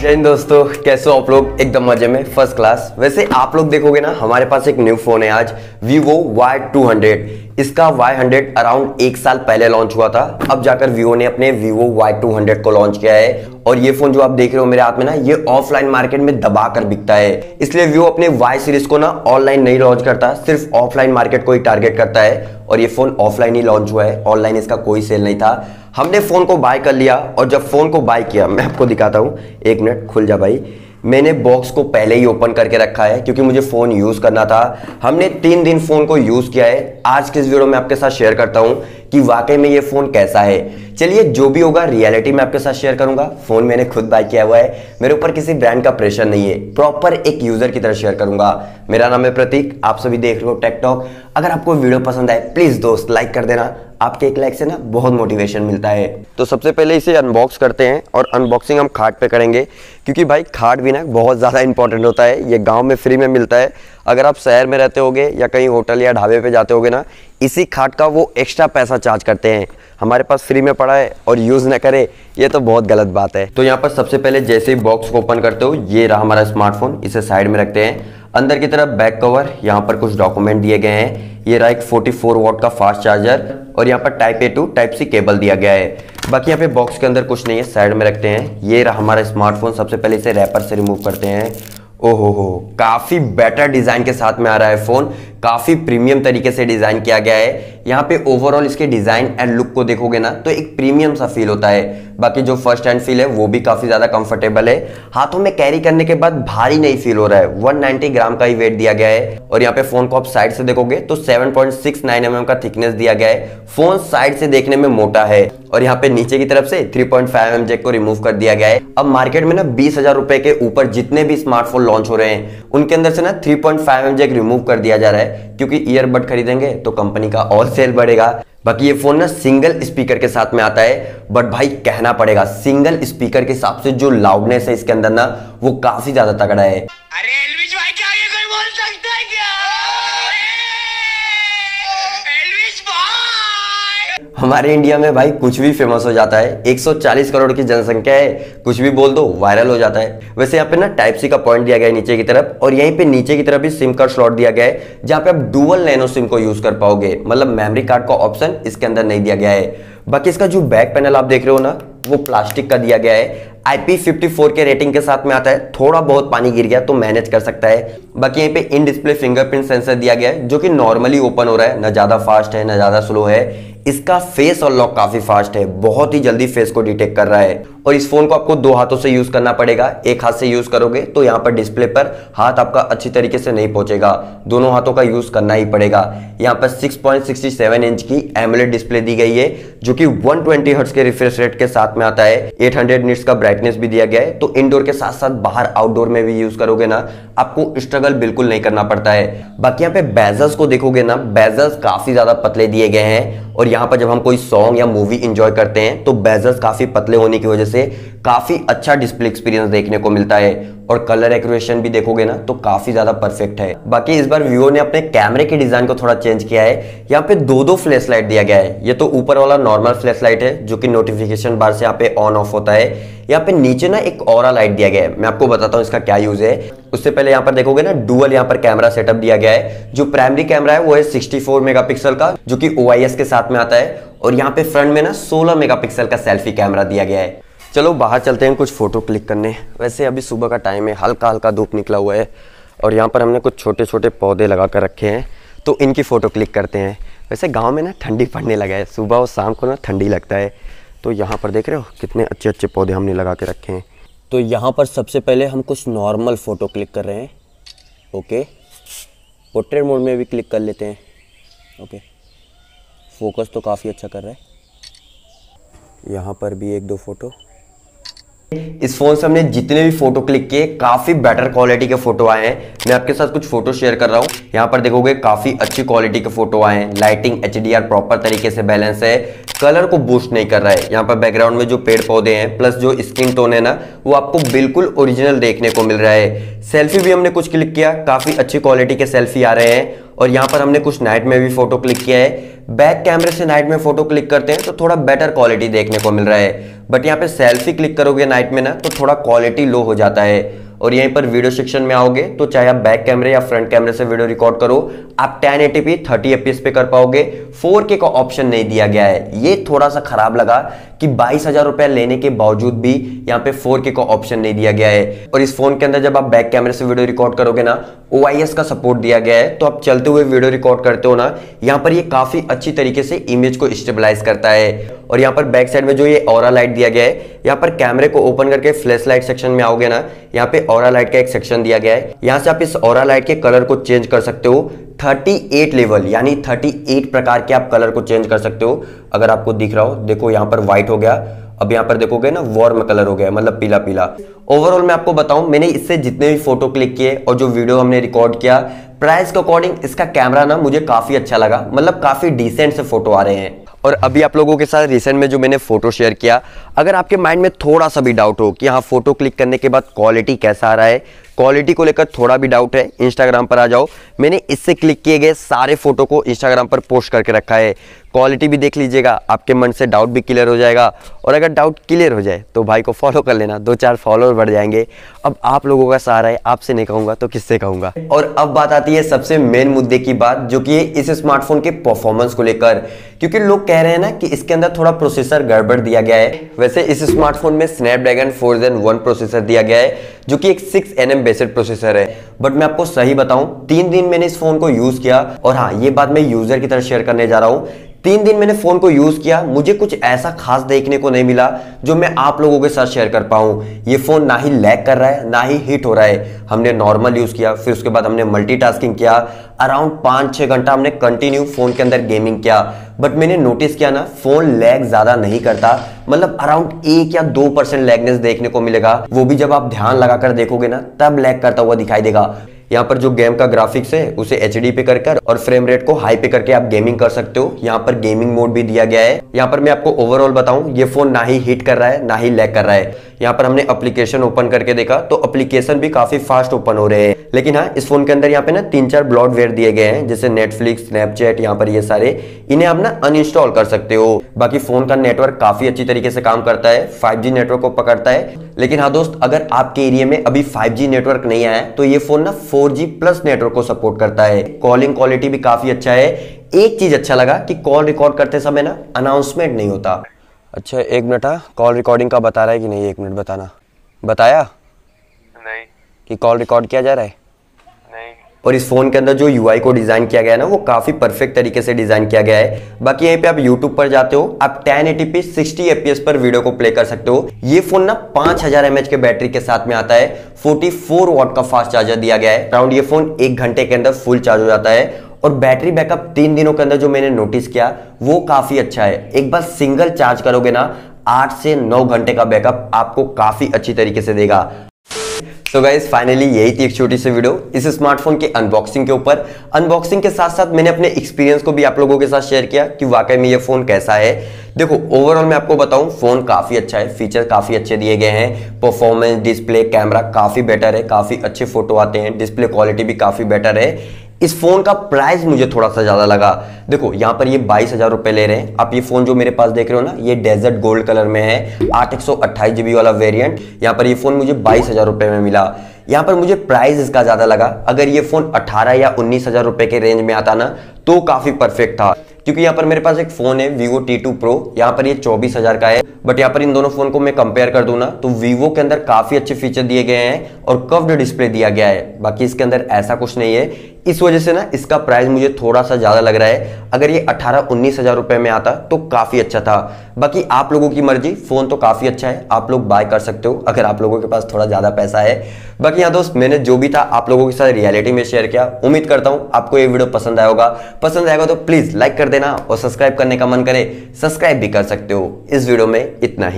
जय हिंद दोस्तों, कैसे हो आप लोग? एकदम मजे में, फर्स्ट क्लास। वैसे आप लोग देखोगे ना, हमारे पास एक न्यू फोन है आज, Vivo Y200। इसका Y100 अराउंड 1 साल पहले लॉन्च हुआ था। अब जाकर Vivo ने अपने Vivo Y200 को लॉन्च किया है। और ये फोन जो आप देख रहे हो मेरे हाथ में ना, ये ऑफलाइन मार्केट में दबा कर बिकता है। इसलिए Vivo अपने Y सीरीज को ना ऑनलाइन नहीं लॉन्च करता, सिर्फ ऑफलाइन मार्केट को ही टारगेट करता है। और ये फोन ऑफलाइन ही लॉन्च हुआ है, ऑनलाइन इसका कोई सेल नहीं था। हमने फोन को बाय कर लिया और जब फोन को बाय किया, मैं आपको दिखाता हूँ, 1 मिनट, खुल जा भाई। मैंने बॉक्स को पहले ही ओपन करके रखा है क्योंकि मुझे फोन यूज करना था। हमने 3 दिन फोन को यूज किया है। आज के इस वीडियो में आपके साथ शेयर करता हूं कि वाकई में ये फोन कैसा है। चलिए, जो भी होगा रियलिटी में आपके साथ शेयर करूंगा। फोन मैंने खुद बाय किया हुआ है, मेरे ऊपर किसी ब्रांड का प्रेशर नहीं है, प्रॉपर एक यूजर की तरह शेयर करूंगा। मेरा नाम है प्रतीक, आप सभी देख रहे हो टेक टॉक। अगर आपको वीडियो पसंद आए प्लीज दोस्त लाइक कर देना, आपके एक लाइक से ना बहुत मोटिवेशन मिलता है। तो सबसे पहले इसे अनबॉक्स करते हैं और अनबॉक्सिंग हम खाट पे करेंगे क्योंकि भाई खाट भी ना बहुत ज़्यादा इंपॉर्टेंट होता है। ये गांव में फ्री में मिलता है। अगर आप शहर में रहते होगे या कहीं होटल या ढाबे पे जाते होगे ना, इसी खाट का वो एक्स्ट्रा पैसा चार्ज करते हैं। हमारे पास फ्री में पड़ा है और यूज़ ना करे, ये तो बहुत गलत बात है। तो यहाँ पर सबसे पहले जैसे ही बॉक्स को ओपन करते हो, ये रहा हमारा स्मार्टफोन। इसे साइड में रखते हैं। अंदर की तरफ बैक कवर, यहाँ पर कुछ डॉक्यूमेंट दिए गए हैं। ये रहा एक 44 वॉट का फास्ट चार्जर और यहाँ पर type A to type C cable दिया गया है। बाकी यहाँ पे बॉक्स के अंदर कुछ नहीं है, साइड में रखते हैं। ये रहा हमारा स्मार्टफोन। सबसे पहले इसे रैपर से रिमूव करते हैं। ओहो हो, काफी बेटर डिजाइन के साथ में आ रहा है फोन। काफी प्रीमियम तरीके से डिजाइन किया गया है। यहाँ पे ओवरऑल इसके डिजाइन एंड लुक को देखोगे ना तो एक प्रीमियम सा फील होता है। बाकी जो फर्स्ट हैंड फील है वो भी काफी ज्यादा कंफर्टेबल है। हाथों में कैरी करने के बाद भारी नहीं फील हो रहा है। 190 ग्राम का ही वेट दिया गया है। और यहाँ पे फोन को आप साइड से देखोगे तो 7.69 mm का थिकनेस दिया गया है। फोन साइड से देखने में मोटा है। और यहाँ पे नीचे की तरफ से 3.5 mm जैक को रिमूव कर दिया गया है। अब मार्केट में ना 20,000 रुपए के ऊपर जितने भी स्मार्टफोन लॉन्च हो रहे हैं, उनके अंदर से ना 3.5 mm जैक रिमूव कर दिया जा रहा है क्योंकि ईयरबड खरीदेंगे तो कंपनी का और सेल बढ़ेगा। बाकी ये फोन ना सिंगल स्पीकर के साथ में आता है, बट भाई कहना पड़ेगा सिंगल स्पीकर के हिसाब से जो लाउडनेस है इसके अंदर ना, वो काफी ज्यादा तगड़ा है। अरे एल्विश भाई, क्या ये कोई बोल सकता है क्या? एल्विश भाई! हमारे इंडिया में भाई कुछ भी फेमस हो जाता है। 140 करोड़ की जनसंख्या है, कुछ भी बोल दो वायरल हो जाता है। वैसे यहाँ पे ना टाइप C का पॉइंट दिया गया है नीचे की तरफ, और यहीं पे नीचे की तरफ भी सिम कार्ड स्लॉट दिया गया है जहाँ पे आप डुअल नैनो सिम को यूज कर पाओगे। मतलब मेमोरी कार्ड का ऑप्शन इसके अंदर नहीं दिया गया है। बाकी इसका जो बैक पैनल आप देख रहे हो ना, वो प्लास्टिक का दिया गया है। IP54 के रेटिंग के साथ में आता है। थोड़ा बहुत पानी गिर गया तो मैनेज कर सकता है। बाकी यहाँ पे इन डिस्प्ले फिंगरप्रिंट सेंसर दिया गया है जो कि नॉर्मली ओपन हो रहा है, ना ज्यादा फास्ट है ना ज्यादा स्लो है। इसका फेस अनलॉक काफी फास्ट है, बहुत ही जल्दी फेस को डिटेक्ट कर रहा है। और इस फोन को आपको 2 हाथों से यूज करना पड़ेगा। एक हाथ से यूज करोगे तो यहाँ पर डिस्प्ले पर हाथ आपका अच्छी तरीके से नहीं पहुंचेगा, दोनों हाथों का यूज करना ही पड़ेगा। यहाँ पर 6.67 इंच की एमोलेड डिस्प्ले दी गई है जो कि 120 हर्ट्ज के रिफ्रेश रेट के साथ में आता है। 800 निट्स का ब्राइटनेस भी दिया गया है। तो इंडोर के साथ साथ बाहर आउटडोर में भी यूज करोगे ना, आपको स्ट्रगल बिल्कुल नहीं करना पड़ता है। बाकी यहाँ पे बेजल्स को देखोगे ना, बेजल्स काफी ज्यादा पतले दिए गए हैं। और यहाँ पर जब हम कोई सॉन्ग या मूवी एंजॉय करते हैं तो बेजल्स काफी पतले होने की वजह से काफी अच्छा डिस्प्ले एक्सपीरियंस देखने को मिलता है। और कलर एक्यूरेशन भी देखोगे ना तो काफी ज्यादा परफेक्ट है। बाकी इस बार Vivo ने अपने कैमरे के डिजाइन को थोड़ा चेंज किया है। यहाँ पे 2 फ्लैश लाइट दिया गया है। ये तो ऊपर वाला नॉर्मल फ्लैश लाइट है जो कि नोटिफिकेशन बार से यहाँ पे ऑन ऑफ होता है। यहाँ पे नीचे ना एक ऑरा लाइट दिया गया है, मैं आपको बताता हूँ इसका क्या यूज है। उससे पहले यहाँ पर देखोगे ना, डुअल यहाँ पर कैमरा सेटअप दिया गया है। जो प्राइमरी कैमरा है वो है 64 मेगापिक्सल का जो कि OIS के साथ में आता है। और यहाँ पे फ्रंट में ना 16 मेगापिक्सल का सेल्फी कैमरा दिया गया है। चलो बाहर चलते हैं कुछ फोटो क्लिक करने। वैसे अभी सुबह का टाइम है, हल्का हल्का धूप निकला हुआ है और यहाँ पर हमने कुछ छोटे छोटे पौधे लगा कर रखे हैं, तो इनकी फ़ोटो क्लिक करते हैं। वैसे गांव में ना ठंडी पड़ने लगा है, सुबह और शाम को ना ठंडी लगता है। तो यहाँ पर देख रहे हो कितने अच्छे अच्छे पौधे हमने लगा के रखे हैं। तो यहाँ पर सबसे पहले हम कुछ नॉर्मल फ़ोटो क्लिक कर रहे हैं। ओके, पोर्ट्रेट मोड में भी क्लिक कर लेते हैं। ओके, फोकस तो काफ़ी अच्छा कर रहा है। यहाँ पर भी 1-2 फ़ोटो। इस फोन से हमने जितने भी फोटो क्लिक किए काफी बेटर क्वालिटी के फोटो आए हैं। मैं आपके साथ कुछ फोटो शेयर कर रहा हूँ। यहाँ पर देखोगे काफी अच्छी क्वालिटी के फोटो आए हैं। लाइटिंग HDR प्रॉपर तरीके से बैलेंस है, कलर को बूस्ट नहीं कर रहा है। यहाँ पर बैकग्राउंड में जो पेड़ पौधे हैं प्लस जो स्किन टोन है ना, वो आपको बिल्कुल ओरिजिनल देखने को मिल रहा है। सेल्फी भी हमने कुछ क्लिक किया, काफी अच्छी क्वालिटी के सेल्फी आ रहे हैं। और यहाँ पर हमने कुछ नाइट में भी फोटो क्लिक किया है। बैक कैमरे से नाइट में फोटो क्लिक करते हैं तो थोड़ा बेटर क्वालिटी देखने को मिल रहा है। बट यहाँ पे सेल्फी क्लिक करोगे नाइट में ना तो थोड़ा क्वालिटी लो हो जाता है। और यहीं पर वीडियो सेक्शन में आओगे तो चाहे आप बैक कैमरे या फ्रंट कैमरे से वीडियो रिकॉर्ड करो, आप 1080p 30 fps पे कर पाओगे। 4K का ऑप्शन नहीं दिया गया है, ये थोड़ा सा खराब लगा कि 22,000 रुपए लेने के बावजूद भी यहाँ पे 4K का ऑप्शन नहीं दिया गया है। और इस फोन के अंदर जब आप बैक कैमरे से वीडियो रिकॉर्ड करोगे ना, OIS का सपोर्ट दिया गया है, तो आप चलते हुए वीडियो रिकॉर्ड करते हो ना, यहाँ पर ये काफी अच्छी तरीके से इमेज को स्टेबलाइज करता है। और यहाँ पर बैक साइड में जो ये ऑरा लाइट दिया गया है, यहाँ पर कैमरे को ओपन करके फ्लैश लाइट सेक्शन में आओगे ना, यहाँ पे ऑरा लाइट का एक सेक्शन दिया गया है। यहाँ से आप इस ऑरा लाइट के कलर को चेंज कर सकते हो 38 लेवल, यानी 38 प्रकार के आप कलर को चेंज कर सकते हो। अगर आपको दिख रहा हो, देखो यहाँ पर व्हाइट हो गया, अब यहाँ पर देखोगे ना वार्म कलर हो गया, मतलब पीला पीला। ओवरऑल मैं आपको बताऊं, मैंने इससे जितने भी फोटो क्लिक किए और जो वीडियो हमने रिकॉर्ड किया, प्राइस के अकॉर्डिंग इसका कैमरा ना मुझे काफी अच्छा लगा, मतलब काफी डिसेंट से फोटो आ रहे हैं। और अभी आप लोगों के साथ रिसेंट में जो मैंने फोटो शेयर किया, अगर आपके माइंड में थोड़ा सा भी डाउट हो कि हाँ फोटो क्लिक करने के बाद क्वालिटी कैसा आ रहा है, क्वालिटी को लेकर थोड़ा भी डाउट है, इंस्टाग्राम पर आ जाओ, मैंने इससे क्लिक किए गए सारे फोटो को इंस्टाग्राम पर पोस्ट करके रखा है। क्वालिटी भी देख लीजिएगा, आपके मन से डाउट भी क्लियर हो जाएगा। और अगर डाउट क्लियर हो जाए तो भाई को फॉलो कर लेना, 2-4 फॉलोअर बढ़ जाएंगे। अब आप लोगों का सहारा है, आपसे नहीं कहूंगा तो किससे कहूंगा। और अब बात आती है सबसे मेन मुद्दे की बात, जो कि इस स्मार्टफोन के परफॉर्मेंस को लेकर, क्योंकि लोग कह रहे हैं ना कि इसके अंदर थोड़ा प्रोसेसर गड़बड़ दिया गया है। वैसे इस स्मार्टफोन में स्नैपड्रैगन 4 Gen 1 प्रोसेसर दिया गया है, जो कि एक 6nm बेस्ड प्रोसेसर है। बट मैं आपको सही बताऊं, 3 दिन मैंने इस फोन को यूज किया, और हाँ ये बात मैं यूजर की तरह शेयर करने जा रहा हूं। 3 दिन मैंने फोन को यूज किया, मुझे कुछ ऐसा खास देखने को नहीं मिला जो मैं आप लोगों के साथ शेयर कर पाऊं। ये फोन ना ही लैग कर रहा है, ना ही हीट हो रहा है। हमने नॉर्मल यूज किया, फिर उसके बाद हमने मल्टीटास्किंग किया, अराउंड 5-6 घंटा हमने कंटिन्यू फोन के अंदर गेमिंग किया। बट मैंने नोटिस किया ना, फोन लैग ज्यादा नहीं करता, मतलब अराउंड 1 या 2% लैगनेस देखने को मिलेगा। वो भी जब आप ध्यान लगाकर देखोगे ना, तब लैग करता हुआ दिखाई देगा। यहाँ पर जो गेम का ग्राफिक्स है उसे HD पे कर और फ्रेम रेट को हाई पे करके आप गेमिंग कर सकते हो। यहाँ पर गेमिंग मोड भी दिया गया है। यहाँ पर मैं आपको ओवरऑल बताऊं, ये फोन ना ही हीट कर रहा है, ना ही लैग कर रहा है। यहाँ पर हमने एप्लीकेशन ओपन करके देखा तो एप्लीकेशन भी काफी फास्ट ओपन हो रहे हैं। लेकिन हाँ, इस फोन के अंदर यहाँ पे ना 3-4 ब्लॉटवेयर दिए गए हैं, जैसे नेटफ्लिक्स, स्नैपचैट, यहाँ पर ये सारे, इन्हें आप ना अनइंस्टॉल कर सकते हो। बाकी फोन का नेटवर्क काफी अच्छी तरीके से काम करता है, 5G नेटवर्क को पकड़ता है। लेकिन हाँ दोस्त, अगर आपके एरिया में अभी 5G नेटवर्क नहीं आया है तो ये फोन ना 4G प्लस नेटवर्क को सपोर्ट करता है। कॉलिंग क्वालिटी भी काफी अच्छा है। एक चीज अच्छा लगा कि कॉल रिकॉर्ड करते समय ना अनाउंसमेंट नहीं होता। अच्छा 1 मिनट, कॉल रिकॉर्डिंग का बता रहा है कि नहीं, 1 मिनट बताना। बताया नहीं कि कॉल रिकॉर्ड किया जा रहा है? नहीं। और इस फोन के अंदर जो UI को डिजाइन किया गया है ना, वो काफी परफेक्ट तरीके से डिजाइन किया गया है। बाकी यहीं पे आप YouTube पर जाते हो, आप 1080p 60 fps पर वीडियो को प्ले कर सकते हो। ये फोन ना 5000 mAh के बैटरी के साथ में आता है, 44 वाट का फास्ट चार्जर दिया गया है। अराउंड ये फोन 1 घंटे के अंदर फुल चार्ज हो जाता है। और बैटरी बैकअप 3 दिनों के अंदर जो मैंने नोटिस किया वो काफी अच्छा है। एक बार सिंगल चार्ज करोगे ना, 8 से 9 घंटे का बैकअप आपको काफी अच्छी तरीके से देगा। तो गाइस फाइनली यही थी एक छोटी सी वीडियो इस स्मार्टफोन के अनबॉक्सिंग के ऊपर। अनबॉक्सिंग के साथ साथ मैंने अपने एक्सपीरियंस को भी आप लोगों के साथ शेयर किया कि वाकई में ये फोन कैसा है। देखो ओवरऑल मैं आपको बताऊं, फोन काफी अच्छा है, फीचर काफी अच्छे दिए गए हैं, परफॉर्मेंस, डिस्प्ले, कैमरा काफी बेटर है, काफी अच्छे फोटो आते हैं, डिस्प्ले क्वालिटी भी काफी बेटर है। इस फोन का प्राइस मुझे थोड़ा सा ज्यादा लगा। देखो यहाँ पर ये 22,000 रुपए ले रहे हैं। आप ये फोन जो मेरे पास देख रहे हो ना, ये डेजर्ट गोल्ड कलर में है, 8 128 GB वाला वेरिएंट। यहाँ पर ये फोन मुझे 22,000 रुपए में मिला। यहाँ पर मुझे प्राइस इसका ज्यादा लगा। अगर ये फोन 18 या 19,000 रुपए के रेंज में आता ना तो काफी परफेक्ट था, क्योंकि यहाँ पर मेरे पास एक फोन है Vivo T2 Pro, यहाँ पर ये 24,000 का है। बट यहाँ पर इन दोनों फोन को मैं कंपेयर कर दूं ना तो Vivo के अंदर काफी अच्छे फीचर दिए गए हैं और कर्व्ड डिस्प्ले दिया गया है। बाकी इसके अंदर ऐसा कुछ नहीं है। इस वजह से ना इसका प्राइस मुझे थोड़ा सा ज्यादा लग रहा है। अगर ये 18-19,000 रुपए में आता तो काफी अच्छा था। बाकी आप लोगों की मर्जी, फोन तो काफी अच्छा है, आप लोग बाय कर सकते हो अगर आप लोगों के पास थोड़ा ज्यादा पैसा है। बाकी यहाँ दोस्त मैंने जो भी था आप लोगों के साथ रियलिटी में शेयर किया। उम्मीद करता हूँ आपको ये वीडियो पसंद आया होगा। पसंद आएगा तो प्लीज लाइक कर देना और सब्सक्राइब करने का मन करे सब्सक्राइब भी कर सकते हो। इस वीडियो में इतना ही।